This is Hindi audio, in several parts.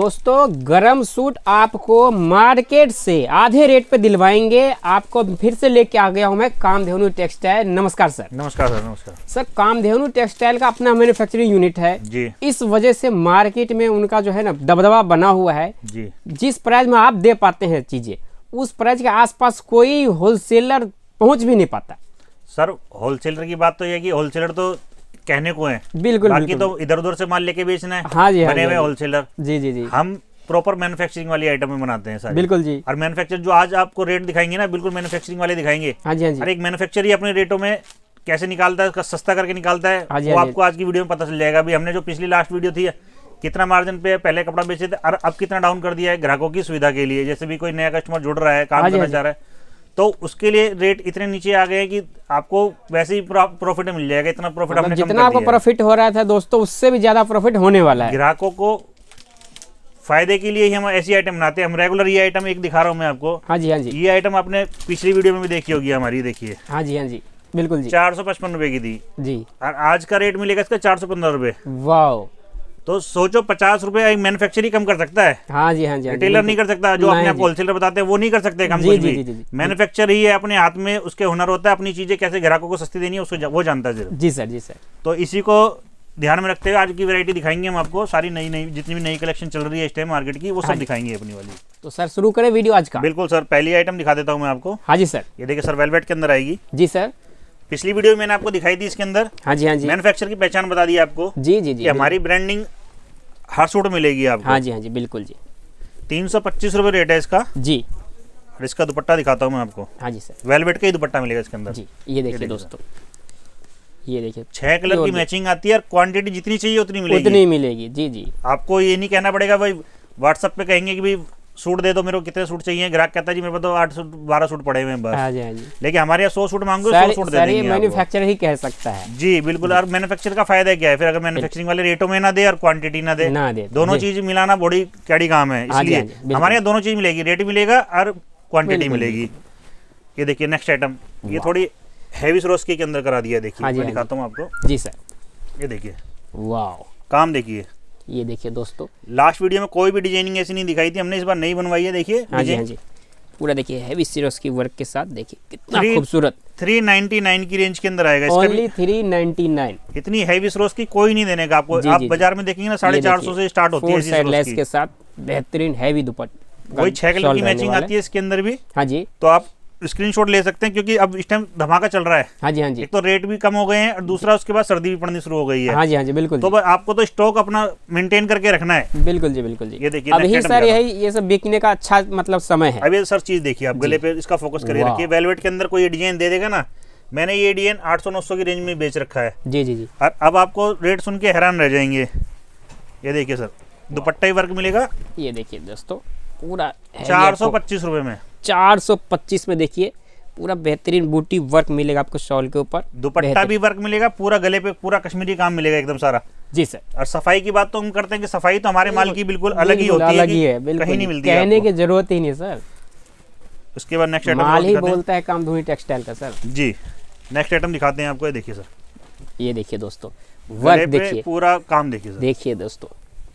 दोस्तों गरम सूट आपको मार्केट से आधे रेट पे दिलवाएंगे। आपको फिर से लेके आ गया हूं मैं कामधेनु टेक्सटाइल। नमस्कार सर। नमस्कार सर। नमस्कार सर। कामधेनु टेक्सटाइल का अपना मैन्युफैक्चरिंग यूनिट है जी। इस वजह से मार्केट में उनका जो है ना दबदबा बना हुआ है जी। जिस प्राइस में आप दे पाते हैं चीजें उस प्राइस के आसपास कोई होलसेलर पहुंच भी नहीं पाता। सर होलसेलर की बात तो ये कि होलसेलर तो कहने को है, बिल्कुल बाकी बिल्कुल। तो इधर उधर से माल लेके बेचना है। हाँ जी, बने हुए होलसेलर। जी जी जी। हम प्रॉपर मैन्युफैक्चरिंग वाली आइटम में बनाते हैं सारी। बिल्कुल जी। और मैन्युफैक्चर जो आज आपको रेट दिखाएंगे ना बिल्कुल मैन्युफैक्चरिंग वाले दिखाएंगे। हाँ जी हाँ जी। और एक मैन्युफैक्चर ही अपने रेटों में कैसे निकालता है, सस्ता करके निकालता है, वो आपको आज की वीडियो में पता चल जाएगा। अभी हमने जो पिछली लास्ट वीडियो थी कितना मार्जिन पे पहले कपड़ा बेचे थे और अब कितना डाउन कर दिया है ग्राहकों की सुविधा के लिए। जैसे भी कोई नया कस्टमर जुड़ रहा है, काम करना चाह रहा है, तो उसके लिए रेट इतने नीचे आ गए कि आपको वैसे ही प्रॉफिट मिल जाएगा। इतना प्रॉफिट हमने जितना आपको प्रॉफिट हो रहा था दोस्तों उससे भी ज्यादा प्रॉफिट होने वाला है। ग्राहकों को फायदे के लिए ही हम ऐसी आइटम बनाते हैं। हम रेगुलर ये आइटम एक दिखा रहा हूँ मैं आपको। हाँ जी हाँ जी। ये आइटम आपने पिछली वीडियो में भी देखी होगी हमारी, देखिए। हाँ जी हाँ जी बिल्कुल जी। 455 रुपए की थी जी और आज का रेट मिलेगा इसका 415 रुपए। वाह। तो सोचो 50 रुपए मैन्युफैक्चर ही कम कर सकता है। हाँ जी हाँ जी। रिटेलर नहीं कर सकता, जो अपने आप होलसेलर बताते हैं वो नहीं कर सकते कम कुछ भी। मैन्युफैक्चर ही है, अपने हाथ में उसके हुनर होता है, अपनी चीजें कैसे ग्राहकों को सस्ती देनी है उसको वो जानता है सिर्फ। जी सर जी सर। तो इसी को ध्यान में रखते हुए आज की वैरायटी दिखाएंगे हम आपको। सारी नई नई जितनी भी नई कलेक्शन चल रही है इस टाइम मार्केट की वो सब दिखाएंगे अपनी वाली। तो सर शुरू करें वीडियो आज का। बिल्कुल सर। पहली आइटम दिखा देता हूँ मैं आपको। हाँ जी सर। ये देखिए सर, वेलवेट के अंदर आएगी। जी सर। पिछली वीडियो में मैंने आपको दिखाई थी इसके अंदर। हाँ जी हाँ जी। मैन्युफैक्चर की पहचान बता दी आपको। जी जी जी। हमारी ब्रांडिंग हर सूट मिलेगी आपको। हाँ जी हाँ जी बिल्कुल जी। 325 रुपए रेट है इसका जी। और इसका दुपट्टा दिखाता हूँ मैं आपको। हाँ जी सर। वेलवेट का ही दुपट्टा मिलेगा इसके अंदर जी। ये देखिए दोस्तों, ये देखिए 6 कलर की मैचिंग आती है और क्वांटिटी जितनी चाहिए उतनी मिलेगी। उतनी मिलेगी। जी जी। आपको ये नहीं कहना पड़ेगा भाई व्हाट्सएप पे कहेंगे कि भाई सूट दे दो, मेरे को कितने सूट चाहिए। ग्राहक कहता है जी मेरे पास तो 8 सूट 12 सूट पड़े हुए हैं बस। हाँ जी हाँ जी। लेकिन हमारे यहाँ 100 सूट मांगो 100 सूट दे देंगे। मैन्युफैक्चर ही कह सकता है। जी बिल्कुल। और मैन्युफैक्चर का फायदा क्या है फिर, अगर मैन्युफैक्चरिंग वाले रेटों में ना दे और क्वांटिटी ना दे, दोनों चीज मिलाना बड़ी कैडी काम है। इसलिए हमारे यहाँ दोनों चीज मिलेगी, रेट मिलेगा और क्वांटिटी मिलेगी। ये देखिए नेक्स्ट आइटम, ये थोड़ी हैवी सरोस्की के अंदर करा दिया। देखिए मैं दिखाता हूँ आपको। जी सर। ये देखिए, वाह काम देखिए। ये देखिए दोस्तों, लास्ट वीडियो में कोई भी डिजाइनिंग ऐसी नहीं दिखाई थी, हमने इस बार नई बनवाई है। देखिए हाँ जी हाँ जी, पूरा देखिए हैवी सरोस्की वर्क के साथ। देखिए कितना खूबसूरत। 399 की रेंज के अंदर आएगा इसका। ओनली 399। इतनी हैवी सरोस्की कोई नहीं देने का आपको। आप बाजार में देखेंगे ना 450 से स्टार्ट होती है ऐसी सरोस्की के साथ बेहतरीन हैवी दुपट्टा। वही 6 कलर की मैचिंग आती है इसके अंदर भी। हाँ जी। तो आप स्क्रीनशॉट ले सकते हैं क्योंकि अब इस टाइम धमाका चल रहा है। हाँ जी हाँ जी। एक तो रेट भी कम हो गए हैं और दूसरा उसके बाद सर्दी भी पड़नी शुरू हो गई है। हाँ जी हाँ जी बिल्कुल। तो आपको तो स्टॉक अपना मेंटेन करके रखना है। बिल्कुल जी बिल्कुल जी। ये देखिए अभी सर यही ये सब बिकने का अच्छा मतलब समय है। अभी सर चीज देखिए आप, गले पे इसका फोकस करिए रखिए। वेलवेट के अंदर कोई डिजाइन दे देगा ना, मैंने ये डिजाइन 800-900 की रेंज में बेच रखा है। जी जी जी। और अब आपको रेट सुन के हैरान रह जाएंगे। ये देखिए सर, दुपट्टा ही वर्क मिलेगा। ये देखिए दोस्तों, पूरा 425 रुपए में। 425 में देखिए पूरा बेहतरीन बूटी वर्क मिलेगा आपको शॉल के ऊपर। दुपट्टा भी वर्क मिलेगा, पूरा गले पे पूरा कश्मीरी काम मिलेगा एकदम सारा। जी सर। और सफाई की बात तो हम करते हैं कि सफाई तो हमारे माल की बिल्कुल अलग ही होती है, कहीं नहीं मिलती, कहने की जरूरत ही नहीं सर। उसके बाद नेक्स्ट आइटम माल ही बोलता है कामधेनु टेक्सटाइल का सर। जी नेक्स्ट आइटम दिखाते हैं आपको। ये देखिए सर, ये देखिए दोस्तों वर्क देखिए, पूरा काम देखिए सर। देखिए दोस्तों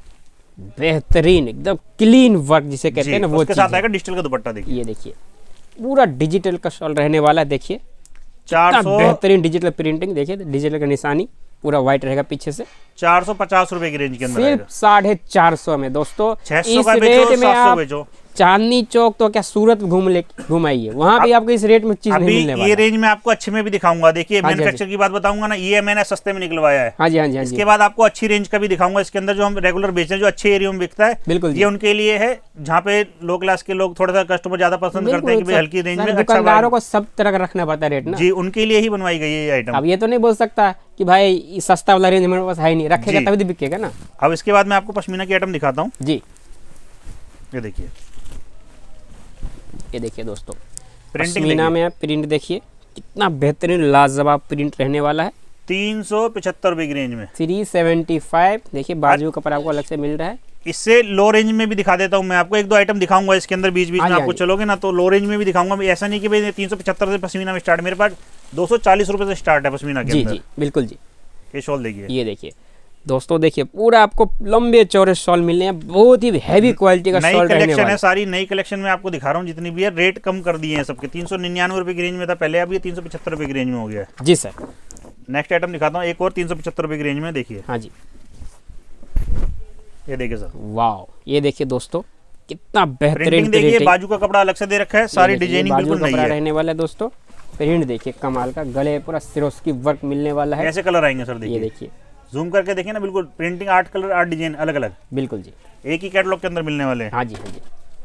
बेहतरीन एकदम क्लीन वर्क जिसे कहते हैं ना, वो उसके साथ आएगा डिजिटल का दुपट्टा। देखिए ये देखिए पूरा डिजिटल का शॉल रहने वाला है। देखिए 400 बेहतरीन डिजिटल प्रिंटिंग। देखिए डिजिटल का निशानी पूरा व्हाइट रहेगा पीछे से। 450 रुपए की रेंज के अंदर सिर्फ 450 में दोस्तों। 600 का बेचो, 700 बेचो। चांदनी चौक तो क्या सूरत घुमाइए, वहाँ भी आपको इस रेट में चीज नहीं मिलने वाला। ये रेंज में आपको अच्छे में भी दिखाऊंगा। देखिए मैन्युफैक्चर की बात बताऊंगा ना, ये मैंने सस्ते में निकलवाया है। हाँ जी हाँ जी। इसके बाद आपको अच्छी रेंज का भी दिखाऊंगा। इसके अंदर जो हम रेगुलर बेच रहे हैं, जो अच्छे एरिया में बिकता है, बिल्कुल ये उनके लिए है जहाँ पे लो क्लास के लोग थोड़ा सा कस्टमर ज्यादा पसंद करते हैं कि हल्की रेंज में। दुकानदारों को सब तरह का रखना पड़ता है रेट ना जी, उनके लिए ही बनवाई गई है ये आइटम। अब ये तो नहीं बोल सकता कि भाई सस्ता वाला रेंज हमारे पास है नहीं, रखेगा तभी तो बिकेगा ना। अब इसके बाद मैं आपको पश्मीना की आइटम दिखाता हूँ। जी ये देखिए, ये देखिए दोस्तों पश्मीना में प्रिंट देखिए कितना बेहतरीन लाजवाब प्रिंट रहने वाला है। 375 रुपए की रेंज में 375। देखिए बाजू कपड़ा आपको अलग से मिल रहा है। इससे लो रेंज में भी दिखा देता हूँ मैं आपको। एक दो आइटम दिखाऊंगा इसके अंदर बीच बीच में, आपको चलोगे ना तो लो रेंज में भी दिखाऊंगा। ऐसा नहीं कि भाई 375 से पश्मीना में स्टार्ट, मेरे पास 240 रुपए से स्टार्ट है पश्मीना के अंदर। जी बिल्कुल जी। ये शॉल देखिए, ये देखिए दोस्तों देखिए पूरा आपको लंबे चौड़े शॉल मिलने हैं, बहुत ही हैवी क्वालिटी का शॉल रहने वाला है। सारी नई कलेक्शन में आपको दिखा रहा हूँ जितनी भी है, रेट कम कर दिए हैं सबके। 399 रुपए की रेंज में था पहले, अब ये 375 रुपए की रेंज में हो गया है। जी सर। नेक्स्ट आइटम दिखाता हूँ, एक और 375 रुपए की रेंज में, देखिए। हाँ जी, ये देखिए सर, वाह, ये देखिए दोस्तों कितना बेहतरीन देखिए, बाजू का कपड़ा अलग से दे रखा है, सारी डिजाइनिंग बिल्कुल नई है, रहने वाला है दोस्तों। प्रिंट देखिए कमाल का, गले पूरा सिरोस्की वर्क मिलने वाला है। ऐसे कलर आएंगे सर, देखिए। ये देखिए, जूम करके देखिए ना, बिल्कुल प्रिंटिंग 8 कलर 8 डिजाइन अलग अलग, बिल्कुल जी, एक ही कैटलॉग के अंदर मिलने वाले हैं। हाँ जी, हाँ जी।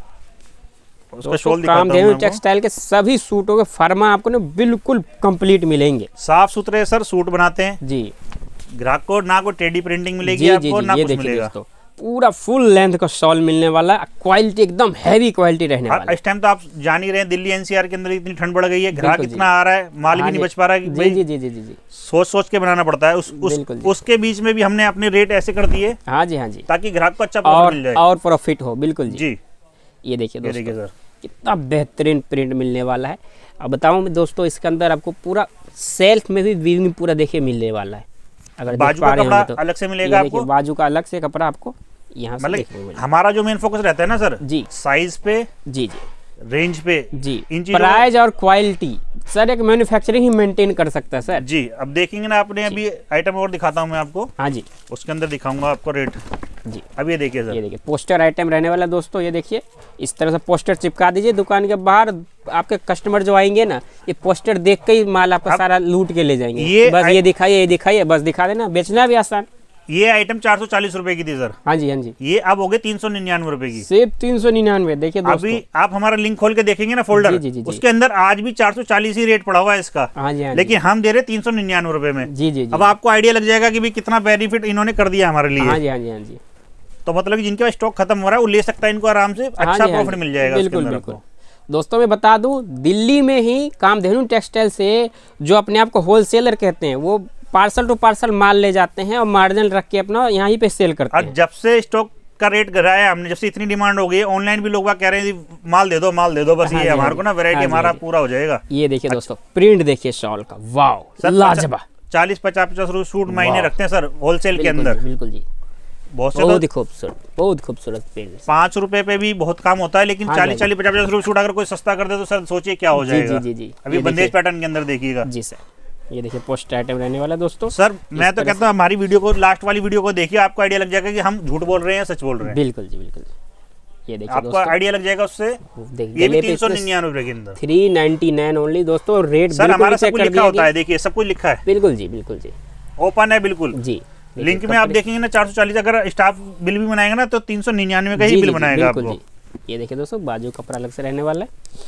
उसका शॉल दिखाता हूं कामधेनु टेक्सटाइल के सभी सूटों के फर्मा आपको ना बिल्कुल कंप्लीट मिलेंगे, साफ सुथरे सर सूट बनाते हैं जी। ग्राहक को ना कोई टेडी प्रिंटिंग मिलेगी आपको, ना कुछ मिलेगा। पूरा फुल लेंथ का शॉल मिलने वाला है, क्वालिटी एकदम हैवी क्वालिटी रहने वाला है। इस टाइम तो आप जान ही रहे हैं, दिल्ली एनसीआर के अंदर इतनी ठंड बढ़ गई है, ग्राहक इतना आ रहा है, माल भी नहीं बच पा रहा है। जी जी जी जी जी, सोच सोच के बनाना पड़ता है। उसके बीच में भी हमने अपने रेट ऐसे कर दिए, हाँ जी, हाँ जी, ताकि ग्राहक को अच्छा प्रॉफिट मिल जाए और प्रॉफिट हो। बिल्कुल जी। ये देखिए दोस्तों सर, कितना बेहतरीन प्रिंट मिलने वाला है। अब बताऊं मैं दोस्तों, इसके अंदर आपको पूरा सेल्फ में भी वीविंग पूरा देखिए मिलने वाला है। अगर बाजू का कपड़ा अलग से मिलेगा आपको, बाजू का अलग से कपड़ा आपको यहाँ से देखने को मिलेगा। हमारा जो मेन फोकस रहता है ना सर, जी, साइज पे, जी जी, रेंज पे, जी, इन प्राइस और क्वालिटी सर एक मैन्युफैक्चरिंग ही मेंटेन कर सकता है सर जी। अब देखेंगे ना आपने, अभी आइटम और दिखाता हूँ मैं आपको। हाँ जी, उसके अंदर दिखाऊंगा आपको रेट जी। अब ये देखिए सर, ये देखिए पोस्टर आइटम रहने वाला दोस्तों। ये देखिए इस तरह से पोस्टर चिपका दीजिए दुकान के बाहर, आपके कस्टमर जो आएंगे ना, ये पोस्टर देख के ही माल आपका सारा लूट के ले जाएंगे। बस ये दिखाइए, बस दिखा देना, बेचना भी आसान। ये आइटम 440 रुपए की थी सर। हाँ जी, हाँ जी। ये अब हो गए 399 रुपए की, सिर्फ 399। देखिए दोस्तों, अभी आप हमारा लिंक खोल के देखेंगे ना फोल्डर, जी, जी, जी, उसके अंदर आज भी 440 ही रेट पड़ा हुआ है इसका। हाँ जी, हाँ लेकिन हम दे रहे 399 रुपए में। जी जी जी। अब आपको आइडिया लग जाएगा कि भाई कितना बेनिफिट इन्होंने कर दिया हमारे लिए। हाँ जी, हाँ जी, हाँ जी। तो मतलब जिनके पास स्टॉक खत्म हो रहा है वो ले सकता है, इनको आराम से अच्छा प्रॉफिट मिल जाएगा। बिल्कुल बिल्कुल। दोस्तों मैं बता दूं, दिल्ली में ही कामधेनु टेक्सटाइल से जो अपने आप को होलसेलर कहते हैं, वो पार्सल टू पार्सल माल ले जाते हैं और मार्जिन रख के अपना यहीं पे सेल करते हैं। जब से स्टॉक का रेट गिराया हमने, जब से इतनी डिमांड हो गई है, ऑनलाइन भी लोग कह रहे हैं माल दे दो बस। ये हमारे को ना वैरायटी हमारा पूरा हो जाएगा। ये देखिए दोस्तों, प्रिंट देखिए शॉल का, वाह लाजवाब। 40-50 रुपए सूट महीने रखते हैं सर होलसेल के अंदर। बिल्कुल जी, बहुत ही खूबसूरत, बहुत खूबसूरत प्रिंट। 5 रुपए पे भी बहुत काम होता है, लेकिन 40-50 रुपए सूट अगर कोई सस्ता कर दे तो सर सोचिए क्या हो जाएगा। जी जी। अभी बंदेज पैटर्न के अंदर देखिएगा जी सर। ये देखिए पोस्ट आइटम रहने वाला दोस्तों। सर मैं तो कहता हूँ हमारी वीडियो को, लास्ट वाली वीडियो को देखिए, आपको आइडिया लग जाएगा कि हम झूठ बोल रहे हैं सच बोल रहे हैं। बिल्कुल जी, बिल्कुल। ये देखिए आपको आइडिया लग जाएगा उससे। ये भी 399 रुपए के अंदर, 399 ओनली दोस्तों। रेट सर हमारा सब कुछ लिखा होता है, देखिए सब कुछ लिखा है। बिल्कुल जी, बिल्कुल जी, ओपन है बिल्कुल जी। लिंक में आप देखेंगे ना 440, अगर स्टाफ बिल भी बनाएगा ना तो 399 का ही बिल बनाएगा आपको। ये देखिए दोस्तों, बाजू कपड़ा अलग से रहने वाला है।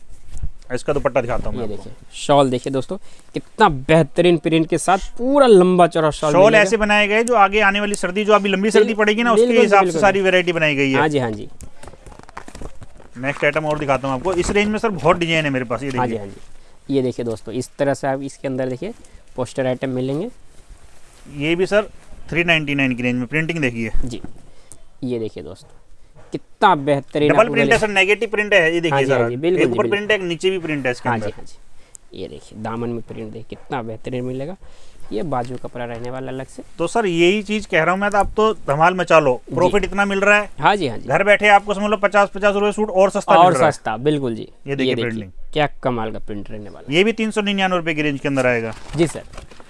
इसका दुपट्टा दिखाता हूँ। ये देखिए शॉल, देखिए दोस्तों कितना बेहतरीन प्रिंट के साथ पूरा लंबा चौड़ा शॉल ऐसे बनाए गए जो आगे आने वाली सर्दी, जो अभी लंबी सर्दी पड़ेगी ना, उसके हिसाब से सारी वैरायटी बनाई गई है। हाँ जी, हाँ जी। नेक्स्ट आइटम और दिखाता हूँ आपको। इस रेंज में सर बहुत डिजाइन है मेरे पास। ये देखिए, हाँ जी, हाँ जी। ये देखिए दोस्तों, इस तरह से आप इसके अंदर देखिए पोस्टर आइटम मिलेंगे। ये भी सर 399 की रेंज में। प्रिंटिंग देखिए जी। ये देखिए दोस्तों कितना बेहतरीन डबल प्रिंट है सर, नेगेटिव प्रिंट है। ये देखिए सर, एक ऊपर प्रिंट है, नीचे भी प्रिंट है इसके अंदर। हाँ जी। ये देखिए दामन में प्रिंट देखिए कितना बेहतरीन मिलेगा। ये बाजू कपड़ा रहने वाला अलग से। तो सर यही चीज कह रहा हूँ मैं, तो आप तो धमाल मचा लो, प्रॉफिट इतना मिल रहा है। हाँ जी, हाँ जी। घर बैठे आपको समझ लो 50-50 रुपए सूट और सस्ता और सस्ता। बिल्कुल जी। ये देखिए प्रिंटिंग क्या कमाल का प्रिंट रहने वाला। ये भी 399 रुपए की रेंज के अंदर आएगा जी सर।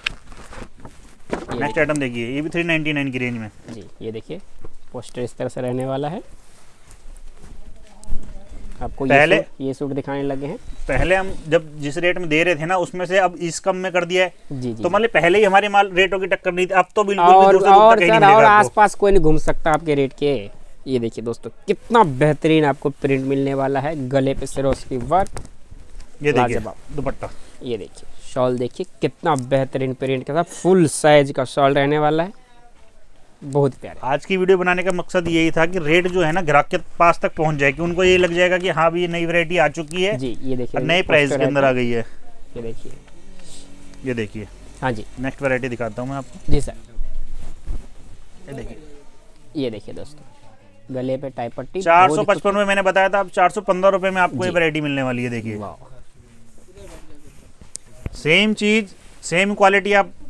नेक्स्ट आइटम देखिए, ये भी 399 की रेंज में जी। ये देखिए पोस्टर इस तरह से रहने वाला है। आपको पहले ये सूट दिखाने लगे हैं। पहले हम जब जिस रेट में दे रहे थे ना, उसमें से अब इस कम में कर दिया है। जी जी। तो मतलब पहले ही हमारे माल रेटों की टक्कर नहीं थी, अब तो बिल्कुल और आसपास कोई नहीं घूम सकता आपके रेट के। ये देखिए दोस्तों कितना बेहतरीन आपको प्रिंट मिलने वाला है, गले पे सिरोस्की वर्क। ये देखिए दुपट्टा। ये देखिए शॉल, देखिए कितना बेहतरीन प्रिंट के साथ फुल साइज का शॉल रहने वाला है, बहुत प्यारा। आज की वीडियो बनाने का मकसद यही था कि रेट जो है ना ग्राहक के पास तक पहुंच जाए, कि उनको ये लग जाएगा कि हाँ भी ये नई वैरायटी आ चुकी है जी। ये देखिए नए प्राइस के अंदर आ गई है। ये देखिए, ये देखिए। हाँ जी। नेक्स्ट वैरायटी दिखाता हूँ मैं आपको। जी सर। ये देखिए, ये देखिए दोस्तों गले पे टाई पट्टी 455 में मैंने बताया था, अब 415 रुपए में आपको ये वैरायटी मिलने वाली है। देखिए सेम चीज सेम क्वालिटी आप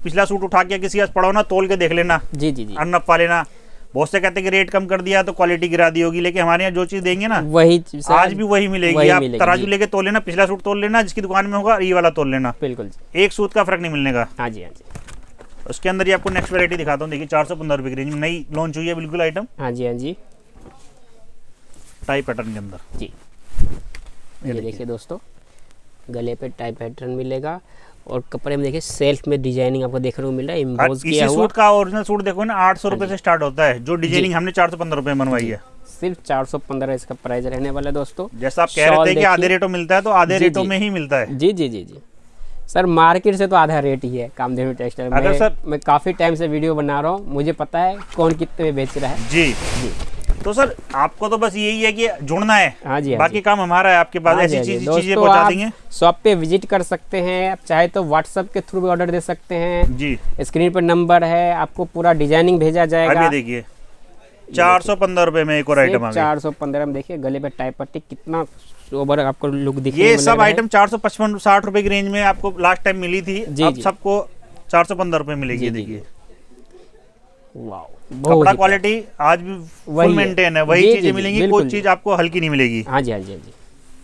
पिछला सूट उठा के किसी के पास पड़ा हो ना, तोल के देख लेना, जी जी जी, अनप पा लेना। बहुत से कहते हैं कि रेट कम कर दिया तो क्वालिटी गिरा दी होगी, लेकिन हमारे यहाँ जो चीज देंगे ना वही आज भी वही मिलेगी। आप तराजू लेके तोल लेना, पिछला सूट तोल लेना जिसकी दुकान में होगा, ये वाला तोल लेना, बिल्कुल एक सूट का फर्क नहीं मिलने का। हाँ जी हाँ जी। उसके अंदर ये आपको नेक्स्ट वैरायटी दिखाता हूँ, देखिए 415 रुपए की रेंज में नई लॉन्च हुई है बिल्कुल आइटम। हाँ जी हाँ जी, टाई पैटर्न के अंदर जी। ये देखिए दोस्तों, गले पे टाई पैटर्न मिलेगा और कपड़े में देखिए सेल्फ में डिजाइनिंग आपको देखने को मिल रहा है, एम्बोस किया हुआ। सूट का ओरिजिनल सूट देखो ना 800 रुपए से स्टार्ट होता है, जो डिजाइनिंग हमने 415 रुपए बनवाई है। सिर्फ 415 इसका प्राइस रहने वाला है दोस्तों। जैसा आप कह रहे थे कि आधे रेटों मिलता है, तो आधे रेटों में ही मिलता है। जी जी जी जी सर, मार्केट से तो आधा रेट ही है कामधेनु टेक्सटाइल। अगर सर मैं काफी टाइम से वीडियो बना रहा हूँ, मुझे पता है कौन कितने में बेच रहा है। जी जी। तो सर आपको तो बस यही है कि जुड़ना है। हाँ जी, बाकी काम हमारा है, आपके पास ऐसी चीजें पहुंचा देंगे। शॉप पे विजिट कर सकते हैं, आप चाहे तो व्हाट्सएप के थ्रू भी ऑर्डर दे सकते हैं जी। स्क्रीन पर नंबर है, आपको पूरा डिजाइनिंग भेजा जाएगा। अभी देखिए 415 रुपए में एक और आइटम आ गया। 415 में देखिए गले पे टाई पट्टी, कितना सोबर आपको लुक दिखने ये सब आइटम 455-60 रुपए की रेंज में आपको लास्ट टाइम मिली थी, अब सबको 415 रुपए मिलेगी। देखिए वाओ, कपड़ा क्वालिटी आज भी फुल मेंटेन है, वही चीजें मिलेंगी, कोई चीज आपको हल्की नहीं मिलेगी। हाँ जी हाँ जी हाँ जी।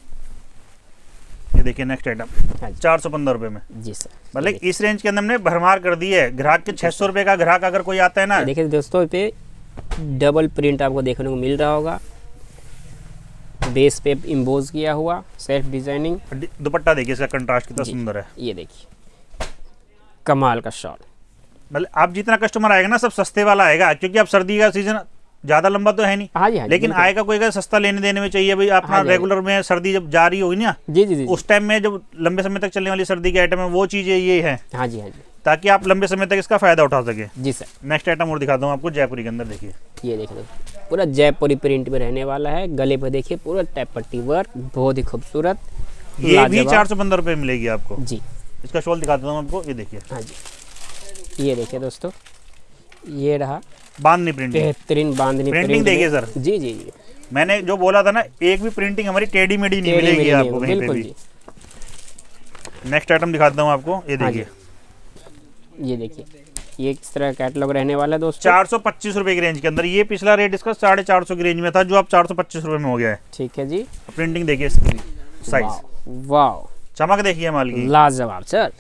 ये देखिए नेक्स्ट आइटम 415 रुपए में। जी सर, मतलब इस रेंज के अंदर हमने भरमार कर दी है। ग्राहक के 600 रुपए का ग्राहक अगर कोई आता है ना, देखिए दोस्तों पे डबल प्रिंट आपको देखने को मिल रहा होगा, बेस पे इम्बोज किया हुआ सेल्फ डिजाइनिंग। दुपट्टा देखिए इसका कंट्रास्ट कितना सुंदर है। ये देखिए कमाल का शॉल। मतलब आप जितना कस्टमर आएगा ना सब सस्ते वाला आएगा, क्योंकि अब सर्दी का सीजन ज्यादा लंबा तो है नहीं। हाँ जी, हाँ जी, लेकिन आएगा कोई का सस्ता लेने देने में चाहिए भाई अपना। रेगुलर में सर्दी जब जा रही होगी ना, जी जी जी, उस टाइम में जब लंबे समय तक चलने वाली सर्दी के आइटम है, वो चीजें ये है। हाँ जी हाँ जी, ताकि आप लंबे समय तक इसका फायदा उठा सके। जी सर। नेक्स्ट आइटम और दिखाता हूँ आपको जयपुरी के अंदर। देखिए ये देखिए पूरा जयपुरी प्रिंट में रहने वाला है, गले पे देखिए पूरा टैप पट्टी वर्क, बहुत ही खूबसूरत। ये भी 415 रुपए मिलेगी आपको जी। इसका शॉल दिखाता हूँ आपको, ये देखिए। हाँ जी, ये देखिए दोस्तों, ये रहा बांधनी प्रिंटिंग, बेहतरीन बांधनी प्रिंटिंग देखिए सर। जी जी जी, मैंने जो बोला था ना, एक भी प्रिंटिंग हमारी टेढ़ी मेढ़ी नहीं मिलेगी आपको कहीं पे भी। नेक्स्ट आइटम दिखाता हूँ आपको, ये देखिए। ये देखिए ये किस तरह कैटलॉग रहने वाला है दोस्तों, 425 रुपए की रेंज के अंदर। ये पिछला रेट इसका 450 की रेंज में था, जो अब 425 रुपए में हो गया है। ठीक है जी। प्रिंटिंग देखिए इसकी, साइज, वाह, चमक देखिए माल की, लाजवाब सर।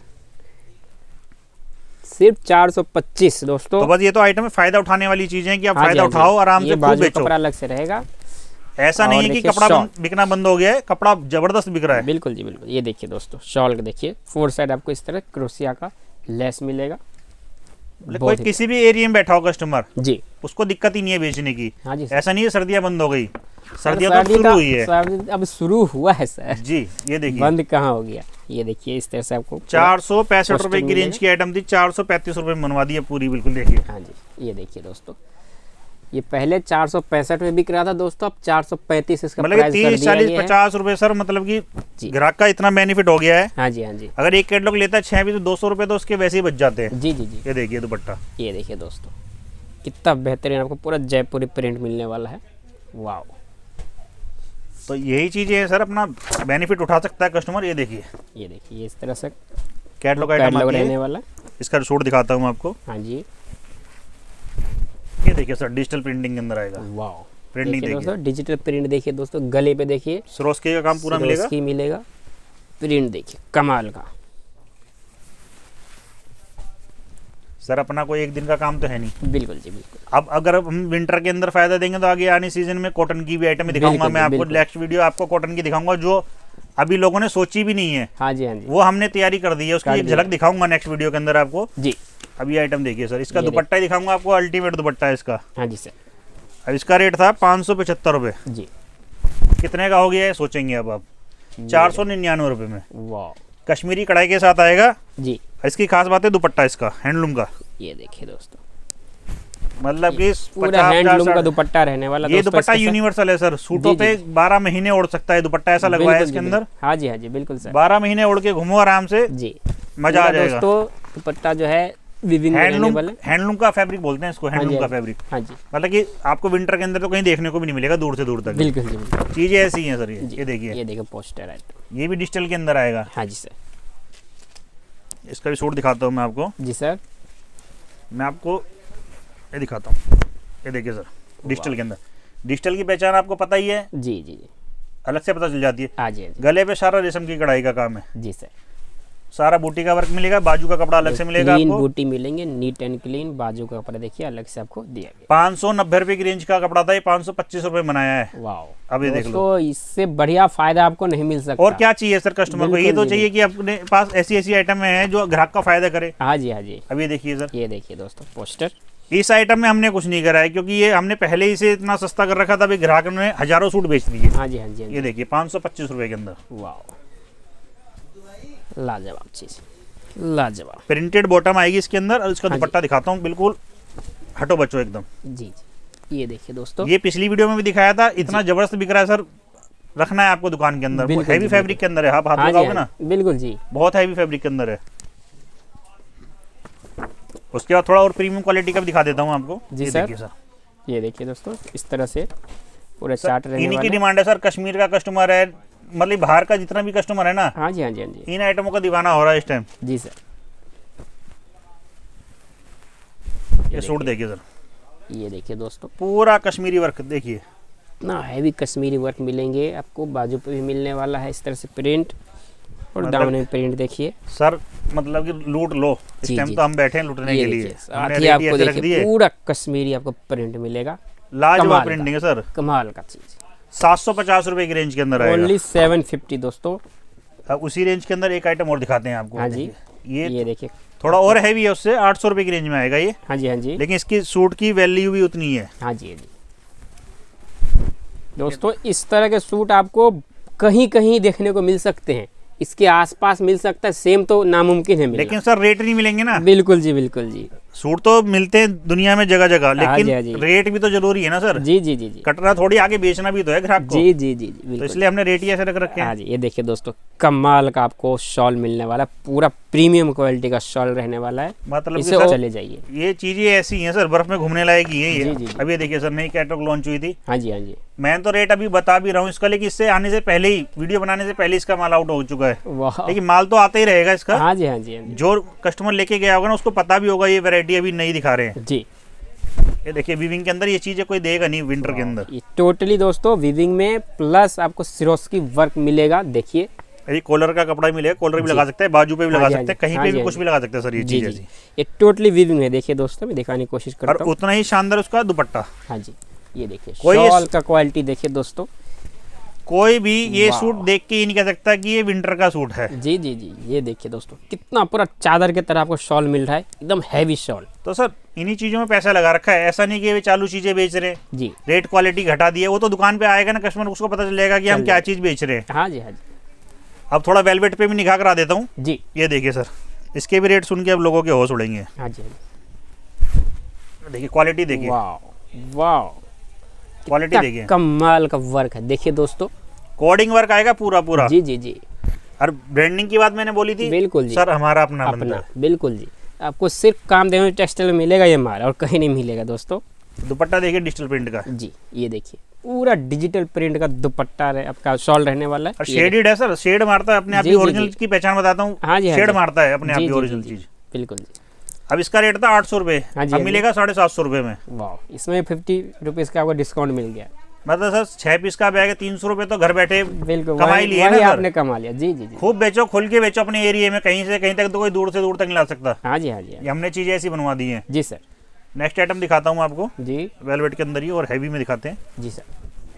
सिर्फ 425 दोस्तों। तो बस ये तो आइटम है, फायदा उठाने वाली चीजें हैं कि आप फायदा उठाओ, आराम से खूब बेचो। कपड़ा अलग से रहेगा, ऐसा नहीं है कि कपड़ा बिकना बंद हो गया है, कपड़ा जबरदस्त बिक रहा है। बिल्कुल जी बिल्कुल। ये देखिए दोस्तों शॉल का देखिए, फोर साइड आपको इस तरह क्रोशिया का लेस मिलेगा। कोई किसी भी एरिया में बैठा हो कस्टमर जी, उसको दिक्कत ही नहीं है बेचने की। हाँ जी, ऐसा नहीं है सर्दियां बंद हो गई, सर्दियां तो शुरू हुई है, अब शुरू हुआ है सर जी। ये देखिए बंद कहाँ हो गया। ये देखिए इस तरह से आपको 465 रुपए की रेंज की आइटम थी, 435 रुपए में बनवा दी है पूरी, बिल्कुल देखिए। हाँ जी, ये देखिए दोस्तों, ये पहले 465 में बिक रहा था दोस्तों, अब 435 इसका मतलब 30, 40, 50 रुपए सर। मतलब कि ग्राहक का इतना बेनिफिट हो गया है। हाँ जी हाँ जी। अगर एक कैटलॉग लेता है 6 भी तो 200 रुपए तो उसके वैसे ही बच जाते हैं। जी जी जी। ये देखिए दुपट्टा, ये देखिए दोस्तों कितना बेहतरीन आपको पूरा जयपुरी प्रिंट मिलने वाला है। वाह, तो यही चीजें है सर, अपना बेनिफिट उठा सकता है कस्टमर। ये देखिए इस तरह से कैटलॉग आइटम रहने वाला। इसका सूट दिखाता हूँ आपको। हाँ जी, ये देखिए सर डिजिटल प्रिंटिंग के अंदर आएगा। वाह, प्रिंटिंग देखिए दोस्तों, डिजिटल प्रिंट देखिए दोस्तों, गले पे देखिए सरोस्की का काम पूरा मिलेगा। प्रिंट देखिए कमाल का सर। अपना कोई एक दिन का काम तो है नहीं। बिल्कुल जी बिल्कुल। अब अगर हम विंटर के अंदर फायदा देंगे तो आगे आने सीजन में कॉटन की भी आइटम दिखाऊंगा मैं आपको। नेक्स्ट वीडियो आपको कॉटन की दिखाऊंगा जो अभी लोगों ने सोची भी नहीं है। हाँ जी हाँ जी, वो हमने तैयारी कर दी है, उसकी एक झलक दिखाऊंगा नेक्स्ट वीडियो के अंदर आपको जी। अब ये आइटम देखिए सर, इसका दुपट्टा ही दिखाऊंगा आपको, अल्टीमेट दुपट्टा है इसका। हाँ जी सर। अब इसका रेट था 575 रुपए जी। कितने का हो गया है सोचेंगे अब आप, 499 रुपए में। वाह, कश्मीरी कढ़ाई के साथ आएगा जी। इसकी खास बात है दुपट्टा इसका हैंडलूम का। ये देखिए दोस्तों, मतलब कि पूरा हैंडलूम का दुपट्टा रहने वाला। ये दुपट्टा यूनिवर्सल है सर, सूटों पे 12 महीने ओढ़ सकता है दुपट्टा, ऐसा लगवाया है इसके अंदर। हाँ जी हाँ जी बिल्कुल सर, 12 महीने ओढ़ के घूमो आराम से जी, मजा आ जाएगा दोस्तों। दुपट्टा जो है हैंडलूम का फैब्रिक बोलते हैं इसको, हैंडलूम का फैब्रिक। हाँ जी, मतलब कि आपको विंटर के अंदर तो कहीं देखने को भी नहीं मिलेगा दूर से दूर तक। बिल्कुल जी, चीजें ऐसी हैं सर। ये देखिए, ये देखिए पोस्टर है, ये भी डिजिटल के अंदर आएगा। हाँ जी सर। इसका भी सूट दिखाता हूँ मैं आपको। जी सर, मैं आपको ये दिखाता हूँ, ये देखिए सर, डिजिटल के अंदर। डिजिटल की पहचान आपको पता ही है। जी जी जी, अलग से पता चल जाती है। हाँ जी हाँ जी। गले पे सारा रेशम की कढ़ाई का काम है। जी सर, सारा बूटी का वर्क मिलेगा, बाजू का कपड़ा अलग से मिलेगा क्लीन आपको। बूटी मिलेंगे, नीट एंड क्लीन। बाजू का कपड़ा देखिए अलग से आपको दिया गया। 590 रुपए की रेंज का कपड़ा था, ये 525 रुपए बनाया है। वाह, अब ये देख लो। तो इससे बढ़िया फायदा आपको नहीं मिल सकता। और क्या चाहिए सर कस्टमर को? ये तो चाहिए कि अपने पास ऐसी ऐसी आइटम है जो ग्राहक का फायदा करे। हाँ जी हाँ जी। अब ये देखिए सर, ये देखिए दोस्तों पोस्टर। इस आइटम में हमने कुछ नहीं करा है क्योंकि ये हमने पहले ही से इतना सस्ता कर रखा था, अभी ग्राहक ने हजारों सूट बेच दिए। हाँ जी हाँ जी। ये देखिए 525 रुपए के अंदर। वाह, लाजवाब चीज, लाजवाब। प्रिंटेड बॉटम आएगी इसके अंदर, और इसका दुपट्टा दिखाता हूँ, बिल्कुल हटो बच्चों एकदम। जी जी, ये देखिए दोस्तों, ये पिछली वीडियो में भी दिखाया था, इतना जबरदस्त बिक रहा है सर। रखना है आपको दुकान के अंदर। हैवी फैब्रिक के अंदर है, आप हाथ लगाओगे ना, बिल्कुल जी, बहुत हैवी फैब्रिक के अंदर है। उसके बाद थोड़ा और प्रीमियम क्वालिटी का भी दिखा देता हूँ आपको। जी ये सर, देखिए सर, ये देखिए दोस्तों, इस तरह से पूरा चार्ट रहने इन्हीं वाला की है। डिमांड है सर, कश्मीर का कस्टमर है, मतलब बाहर का जितना भी कस्टमर है ना, हाँ जी हाँ जी हाँ जी। इन आइटमों का दीवाना हो रहा है इस टाइम। जी सर, ये सूट देखिए सर, ये देखिए दोस्तों, पूरा कश्मीरी वर्क देखिए। ना हैवी कश्मीरी वर्क मिलेंगे आपको, बाजू पे भी मिलने वाला है इस तरह से प्रिंट, और मतलब दामन में प्रिंट देखिए सर, मतलब कि लूट लो इस टाइम। तो हम बैठे हैं लूटने के लिए। साथ ही आपको देखिए पूरा कश्मीरी आपको प्रिंट मिलेगा, लाजवाब प्रिंटिंग है सर, कमाल का चीज। 750 रुपए की रेंज के अंदर आएगा। ओनली 750 दोस्तों। अब उसी रेंज के अंदर एक आइटम और दिखाते हैं आपको। हाँ जी, ये देखिए थोड़ा और हैवी है, उससे 800 रुपए की रेंज में आएगा ये। हाँ जी हाँ जी, लेकिन इसकी सूट की वैल्यू भी उतनी है। हाँ जी हाँ जी दोस्तों, इस तरह के सूट आपको कहीं कहीं देखने को मिल सकते हैं, इसके आसपास मिल सकता है, सेम तो नामुमकिन है मिलना। लेकिन सर रेट नहीं मिलेंगे ना। बिल्कुल जी, बिल्कुल जी। सूट तो मिलते हैं दुनिया में जगह जगह, लेकिन हाँ जी। रेट भी तो जरूरी है ना सर। जी जी जी जी, कटरा थोड़ी आगे बेचना भी तो है ग्राहक को। जी जी जी जी, तो इसलिए हमने रेट ही ऐसे रख रखे हैं। हाँ जी, ये देखिए दोस्तों, कमाल का आपको शॉल मिलने वाला है, पूरा प्रीमियम क्वालिटी का शॉल रहने वाला है। मतलब इसे और चले जाइए। ये चीजें ऐसी हैं सर, बर्फ में घूमने लायक ही है ये। जी जी। अब ये देखिए सर, नई कैटलॉग लॉन्च हुई थी। हाँ जी हाँ जी, मैं तो रेट अभी बता भी रहा हूँ इसका, लेकिन इससे आने से पहले ही, वीडियो बनाने से पहले इसका माल आउट हो चुका है। वाह, लेकिन माल तो आता ही रहेगा इसका। हाँ जी हाँ जी हाँ जी, जो कस्टमर लेके गया होगा ना, उसको पता भी होगा ये वैरायटी अभी नहीं दिखा रहे हैं। जी। ये देखिए वीविंग के अंदर ये चीजें कोई देगा नहीं विंटर के अंदर। ये टोटली दोस्तों वीविंग में, प्लस आपको सिरोस्की वर्क मिलेगा। देखिए ये कॉलर का कपड़ा मिलेगा, कॉलर भी लगा सकते हैं, बाजू पे भी लगा सकते हैं, कहीं पे भी कुछ भी लगा सकते हैं सर। ये चीज ऐसी, ये टोटली वीविंग है। देखिए दोस्तों, मैं दिखाने की कोशिश करता और हूँ। उतना ही शानदार उसका दुपट्टा। हाँ जी, ये देखिए कोई शॉल का क्वालिटी देखिए दोस्तों, कोई भी ये सूट देख के ये नहीं कह सकता कि ये विंटर का सूट है। जी जी जी, ये देखिए दोस्तों, कितना पूरा चादर की तरह आपको शॉल मिल रहा है, एकदम हैवी शॉल। तो सर इन्हीं चीजों में पैसा लगा रखा है, ऐसा नहीं कि ये चालू चीजें बेच रहे हैं। जी, रेट क्वालिटी घटा दी है, वो तो दुकान पे आएगा ना कस्टमर, उसको पता चलेगा कि हम क्या चीज बेच रहे हैं। हाँ जी हाँ जी। अब थोड़ा वेलवेट पे भी निगाह करा देता हूँ। जी, ये देखिए सर, इसके भी रेट सुन के अब लोगों के होश उड़ेंगे। हाँ जी, देखिए क्वालिटी देखिए, वाह वाह, क्वालिटी देखिए, कमाल का वर्क है। देखिए दोस्तों, कोडिंग वर्क आएगा पूरा पूरा। जी जी जी, और ब्रांडिंग की बात मैंने बोली थी, बिल्कुल जी सर हमारा अपना बंदा है। बिल्कुल जी, आपको सिर्फ कामदेव टेक्सटाइल में मिलेगा ये माल, और कहीं नहीं मिलेगा दोस्तों। दुपट्टा देखिए डिजिटल प्रिंट का। जी, ये देखिए पूरा डिजिटल प्रिंट का दुपट्टा आपका शॉल रहने वाला है। और शेडेड है सर, शेड मारता है अपने आप ही। ओरिजिनल की पहचान बताता हूँ, हाँ जी, शेड मारता है अपने आप ही ओरिजिनल चीज। बिल्कुल जी। अब इसका रेट था 800 रुपए, अब मिलेगा 750 रुपए में। वाह, इसमें 50 रुपीज का आपको डिस्काउंट मिल गया। मतलब सर 6 पीस का बैग है, 300 रुपए तो घर बैठे बिल्कुल कमाई लिया ना आपने कमा लिया। जी जी जी, खूब बेचो, खोल के बेचो अपने एरिया में, कहीं से कहीं तक तो कोई दूर से दूर तक नहीं ला सकता। हाँ जी हाँ जी, ये हमने चीजें ऐसी बनवा दी हैं। जी सर। नेक्स्ट आइटम दिखाता हूँ आपको, जी, वेलवेट के अंदर ही और हैवी में दिखाते हैं। जी सर,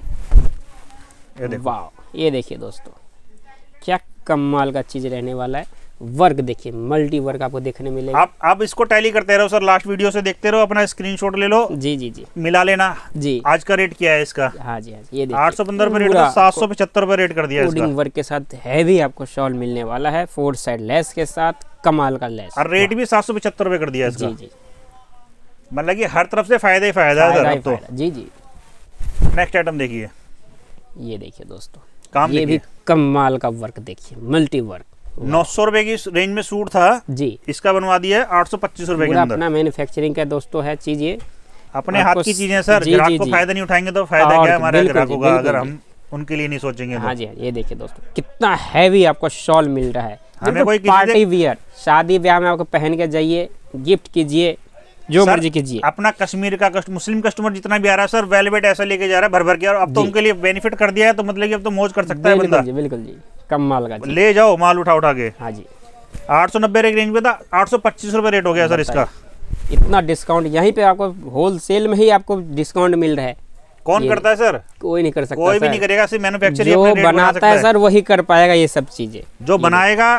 ये देखो, वाह, ये देखिए दोस्तों, क्या कमाल का चीज रहने वाला है। वर्क देखिए, मल्टी वर्क आपको देखने मिलेगा। आप इसको टैली करते रहो सर, लास्ट वीडियो से देखते रहो, अपना स्क्रीनशॉट ले लो। जी जी जी, मिला लेना। जी, आज का रेट क्या है इसका? हाँ जी हाँ जी, ये देखिए 815 रुपए रेट था, 775 रुपए रेट कर दिया इसका। कोडिंग वर्क के साथ हैवी आपको शॉल मिलने वाला है, 4 साइड लेस के साथ, कमाल का लेस, और रेट भी 775 रुपए कर दिया इसका। जी जी, मतलब कि हर तरफ से फायदा ही फायदा है सर अब तो। जी जी, नेक्स्ट आइटम देखिए, ये देखिए दोस्तों, काम ये भी कमाल का वर्क देखिए, मल्टी वर्क। 900 रुपए की रेंज में सूट था जी, इसका बनवा दिया है 825 रुपए के अंदर। अपना मैन्युफैक्चरिंग का दोस्तों है चीज, ये अपने हाथ की चीजें सर। ग्राहक को फायदा नहीं उठाएंगे तो फायदा क्या हमारे ग्राहकों का, अगर हम उनके लिए नहीं सोचेंगे तो। हाँ जी, ये देखिए दोस्तों, कितना हैवी आपको शॉल मिल रहा है। हमें कोई पार्टी वियर, शादी ब्याह में आपको पहन के जाइए, गिफ्ट कीजिए, जो मर्जी कीजिए। अपना कश्मीर का मुस्लिम कस्टमर जितना भी आ रहा है सर, वेलवेट ऐसा लेके जा रहा है भर भर के, और अब तो उनके लिए बेनिफिट कर दिया है, तो मतलब कि अब तो मौज कर सकता है बंदा। बिल्कुल जी, कम माल का ले जाओ माल उठा उठा के। हाँ जी, 890 रेंज में था, 825 रुपए रेट हो गया सर इसका। इतना डिस्काउंट यहीं पे आपको होलसेल में ही आपको डिस्काउंट मिल रहा है। कौन करता है सर? कोई नहीं कर सकता, कोई भी नहीं करेगा, सिर्फ मैन्युफैक्चरिंग जो बनाता है सर वही कर पाएगा ये सब चीजें। जो बनाएगा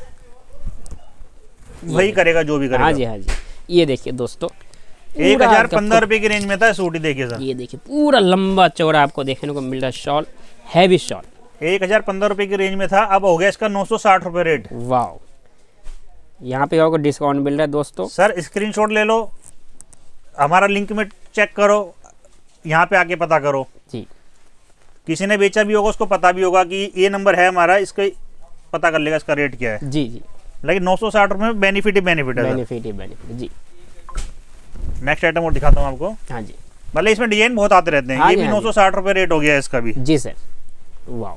वही करेगा, जो भी करेगा। हाँ जी, हाँ जी। ये देखिए दोस्तों, 1015 रुपए की रेंज में था सूट ही, देखिए सर। ये देखिए पूरा लंबा चौड़ा आपको देखने को मिल रहा है शॉल, हैवी शॉल। 1015 रुपए की रेंज में था, अब हो गया इसका 960 रुपए रेट। वाह, यहाँ पे आपको डिस्काउंट मिल रहा है दोस्तों। सर स्क्रीनशॉट ले लो, हमारा लिंक में चेक करो, यहाँ पे आके पता करो जी। किसी ने बेचा भी होगा उसको पता भी होगा कि ये नंबर है हमारा, इसका पता कर लेगा इसका रेट क्या है। जी जी, लेकिन 960 रुपए में बेनिफिट ही बेनिफिट है। बेनिफिट ही बेनिफिट जी। नेक्स्ट आइटम और दिखाता हूँ आपको। हाँ जी, मतलब इसमें डिजाइन बहुत आते रहते हैं। हाँ ये जी, भी हाँ 960 रुपए रेट हो गया है इसका भी। जी सर। वाह,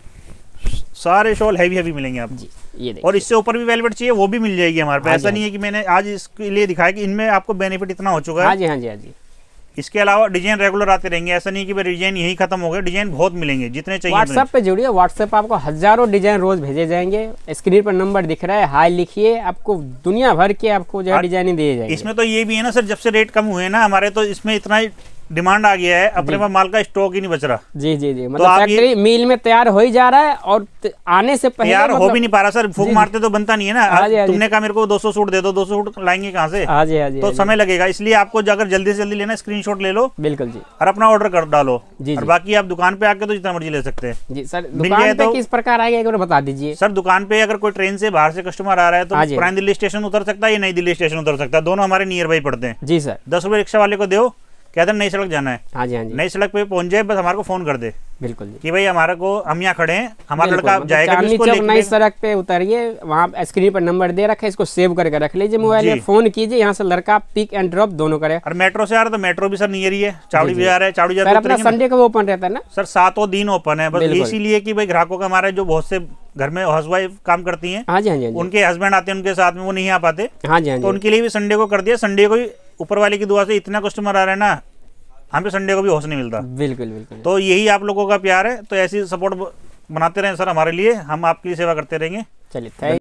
सारे शॉल हैवी हैवी मिलेंगे आपको जी। ये देखिए, और इससे ऊपर भी वेलवेट चाहिए वो भी मिल जाएगी हमारे पास। ऐसा नहीं है कि मैंने आज इसके लिए दिखाया कि इनमें आपको बेनिफिट इतना हो चुका है। हाँ जी, हाँ जी, हाँ जी। इसके अलावा डिजाइन रेगुलर आते रहेंगे, ऐसा नहीं कि भाई डिजाइन यही खत्म हो गए, डिजाइन बहुत मिलेंगे जितने चाहिए। व्हाट्सएप पे जुड़िए, व्हाट्सएप आपको हजारों डिजाइन रोज भेजे जाएंगे। स्क्रीन पर नंबर दिख रहा है, हाई लिखिए, आपको दुनिया भर के आपको जो है डिजाइन दिए जाएंगे। इसमें तो ये भी है ना सर, जब से रेट कम हुए ना हमारे, तो इसमें इतना डिमांड आ गया है, अपने पास माल का स्टॉक ही नहीं बच रहा। जी जी जी, मतलब फैक्ट्री मील में तैयार हो ही जा रहा है और आने से पहले यार मतलब हो भी नहीं पा रहा सर, फूक मारते तो बनता नहीं है ना। तुमने कहा मेरे को 200 सूट दे दो, 200 सूट लाएंगे कहाँ से? हाँ जी, हाँ जी, तो समय लगेगा, इसलिए आपको अगर जल्दी से जल्दी लेना स्क्रीनशॉट ले लो। बिल्कुल जी, और अपना ऑर्डर कर डालो जी। और बाकी आप दुकान पे आके तो जितना मर्जी ले सकते हैं जी। सर दुकान पे किस प्रकार आएगा एक बार बता दीजिए। सर दुकान पे अगर कोई ट्रेन से बाहर से कस्टमर आ रहा है तो पुरानी दिल्ली स्टेशन उतर सकता है या नई दिल्ली स्टेशन उतर सकता है, दोनों हमारे नियर बाई पड़ते हैं। जी सर। 10 रुपए रिक्शा वाले को दो, कहते हैं नई सड़क जाना है। हाँ जी, हाँ जी। नई सड़क पे पहुंच जाए, बस हमारे को फोन कर दे। बिल्कुल जी, कि भाई हमारे को, हम यहाँ खड़े हैं, हमारा लड़का जाएगा चांदनी चौक नई सड़क पे उतरिए, वहाँ स्क्रीन पर नंबर दे रखा है, इसको सेव करके रख लीजिए मोबाइल में, फोन कीजिए, यहाँ से लड़का पिक एंड ड्रॉप दोनों करे। और मेट्रो से आ रहा है तो मेट्रो भी सर नियर ही है, चावड़ी बाजार है, चावड़ी बाजार अपना संडे को ओपन रहता है ना सर, 7 दिन ओपन है। बस इसीलिए कि भाई ग्राहकों का, हमारे जो बहुत से घर में हाउसवाइफ काम करती हैं, हाँ जी, हाँ जी, उनके हस्बैंड आते हैं उनके साथ में, वो नहीं आ पाते। हाँ जी, हाँ जी, तो उनके लिए भी संडे को कर दिया। संडे को ही ऊपर वाले की दुआ से इतना कस्टमर आ रहा है ना, हमें संडे को भी होश नहीं मिलता। बिल्कुल बिल्कुल। तो यही आप लोगों का प्यार है, तो ऐसी सपोर्ट बनाते रहें सर हमारे लिए, हम आपकी सेवा करते रहेंगे। चलिए।